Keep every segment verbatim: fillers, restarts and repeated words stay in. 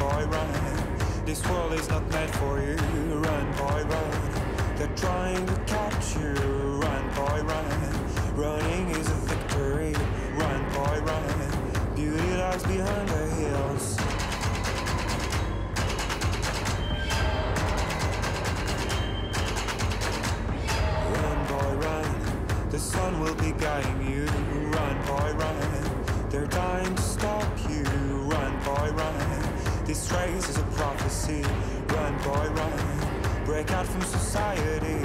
boy, run. This world is not meant for you. Run, boy, run. They're trying to catch you. Run, boy, run. Running is a victory. Run, boy, run. Beauty lies behind the hills. Run, boy, run. The sun will be guiding you. Run, boy, run. They're dying to stop you. Run, boy, run. This race is a prophecy. Run, boy, run. Break out from society.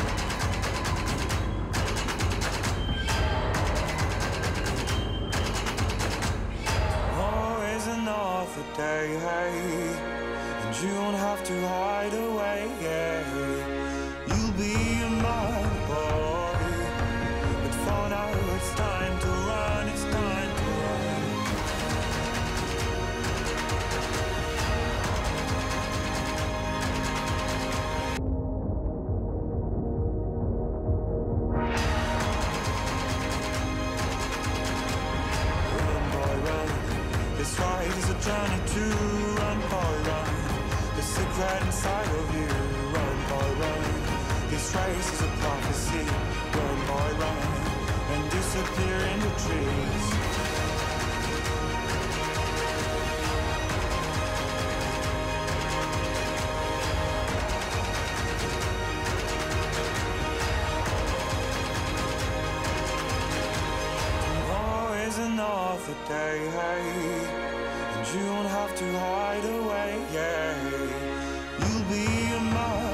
Always another day, hey, and you won't have to hide away, yeah. You'll be a mother boy, but for now it's time to run, it's time to run. Run, boy, run. This ride is a journey to run, boy, run. The secret inside of you. Run, boy, run. This race is a prophecy. Run, boy, run. And disappear in the trees. Tomorrow is another day, hey, and you won't have to hide away, yeah. You'll be a mother.